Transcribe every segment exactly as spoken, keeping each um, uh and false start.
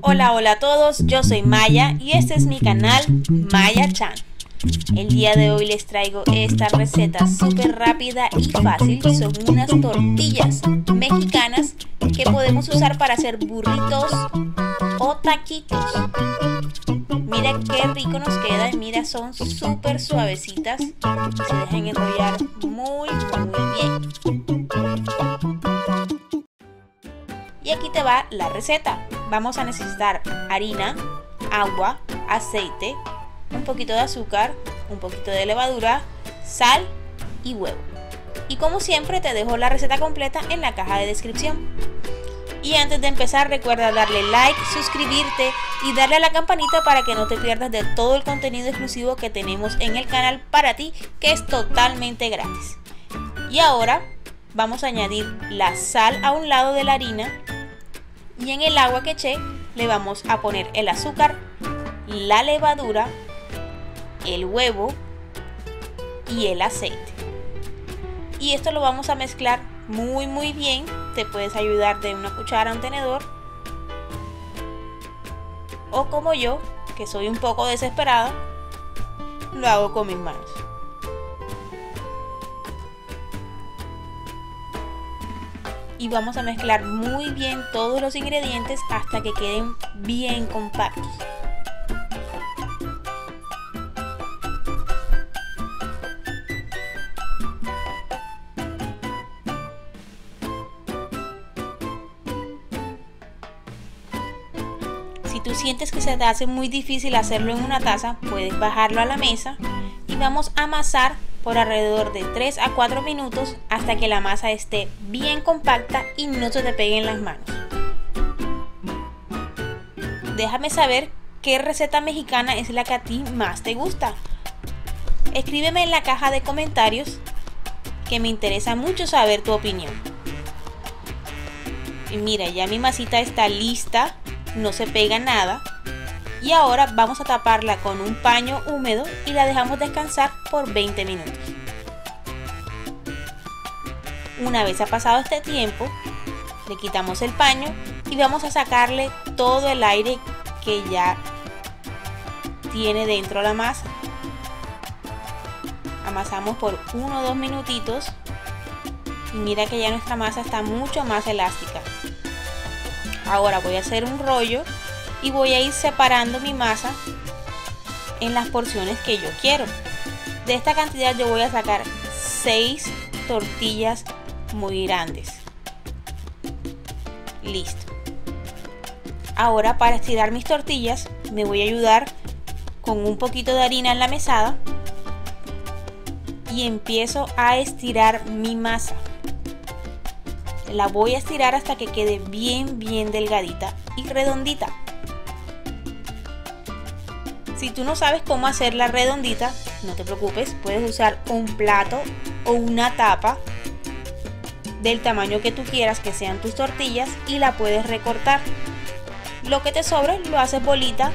Hola, hola a todos, yo soy Maya y este es mi canal Maya Chan. El día de hoy les traigo esta receta súper rápida y fácil. Son unas tortillas mexicanas que podemos usar para hacer burritos o taquitos. Mira qué rico nos queda, mira, son súper suavecitas y se dejan enrollar muy muy bien. Y aquí te va la receta. Vamos a necesitar harina, agua, aceite, un poquito de azúcar, un poquito de levadura, sal y huevo. Y como siempre te dejo la receta completa en la caja de descripción. Y antes de empezar recuerda darle like, suscribirte y darle a la campanita para que no te pierdas de todo el contenido exclusivo que tenemos en el canal para ti, que es totalmente gratis. Y ahora vamos a añadir la sal a un lado de la harina. Y en el agua que eché le vamos a poner el azúcar, la levadura, el huevo y el aceite. Y esto lo vamos a mezclar muy muy bien. Te puedes ayudar de una cuchara a un tenedor. O como yo, que soy un poco desesperada, lo hago con mis manos. Y vamos a mezclar muy bien todos los ingredientes hasta que queden bien compactos. Si tú sientes que se te hace muy difícil hacerlo en una taza, puedes bajarlo a la mesa y vamos a amasar por alrededor de tres a cuatro minutos hasta que la masa esté bien compacta y no se te pegue en las manos. Déjame saber qué receta mexicana es la que a ti más te gusta. Escríbeme en la caja de comentarios, que me interesa mucho saber tu opinión. Y mira, ya mi masita está lista, no se pega nada. Y ahora vamos a taparla con un paño húmedo y la dejamos descansar por veinte minutos. Una vez ha pasado este tiempo, le quitamos el paño y vamos a sacarle todo el aire que ya tiene dentro la masa. Amasamos por uno o dos minutitos y mira que ya nuestra masa está mucho más elástica. Ahora voy a hacer un rollo y voy a ir separando mi masa en las porciones que yo quiero. De esta cantidad yo voy a sacar seis tortillas muy grandes. Listo. Ahora, para estirar mis tortillas me voy a ayudar con un poquito de harina en la mesada y empiezo a estirar mi masa. La voy a estirar hasta que quede bien bien delgadita y redondita. Si tú no sabes cómo hacerla redondita, no te preocupes, puedes usar un plato o una tapa del tamaño que tú quieras que sean tus tortillas y la puedes recortar. Lo que te sobre lo haces bolita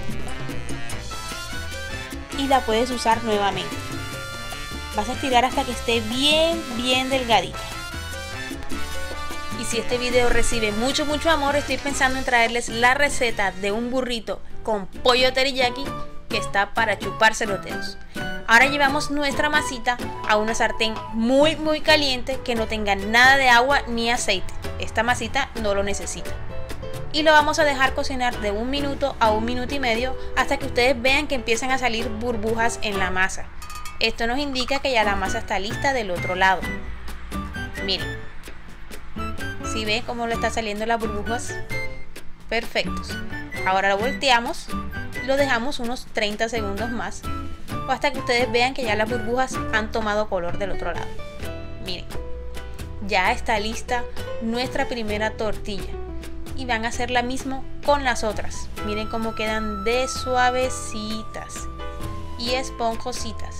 y la puedes usar nuevamente. Vas a estirar hasta que esté bien bien delgadita. Y si este video recibe mucho mucho amor, estoy pensando en traerles la receta de un burrito con pollo teriyaki que está para chuparse los dedos. Ahora llevamos nuestra masita a una sartén muy muy caliente que no tenga nada de agua ni aceite. Esta masita no lo necesita. Y lo vamos a dejar cocinar de un minuto a un minuto y medio hasta que ustedes vean que empiezan a salir burbujas en la masa. Esto nos indica que ya la masa está lista del otro lado. Miren. ¿Sí ven cómo le está saliendo las burbujas? Perfectos. Ahora lo volteamos y lo dejamos unos treinta segundos más o hasta que ustedes vean que ya las burbujas han tomado color del otro lado. Miren, ya está lista nuestra primera tortilla y van a hacer la misma con las otras. Miren cómo quedan de suavecitas y esponjositas.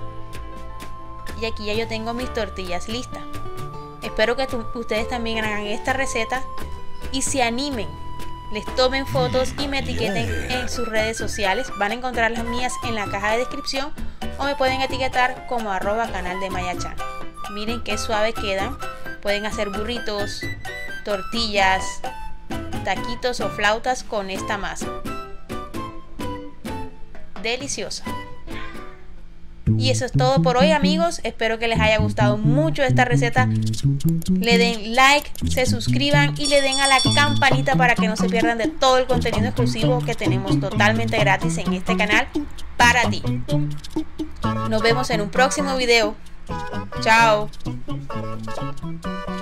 Y aquí ya yo tengo mis tortillas listas. Espero que tú, ustedes también hagan esta receta y se animen, les tomen fotos y me etiqueten en sus redes sociales. Van a encontrar las mías en la caja de descripción o me pueden etiquetar como arroba canal de Maya Chan. Miren qué suave quedan. Pueden hacer burritos, tortillas, taquitos o flautas con esta masa. Deliciosa. Y eso es todo por hoy, amigos. Espero que les haya gustado mucho esta receta. Le den like, se suscriban y le den a la campanita para que no se pierdan de todo el contenido exclusivo que tenemos totalmente gratis en este canal para ti. Nos vemos en un próximo video. Chao.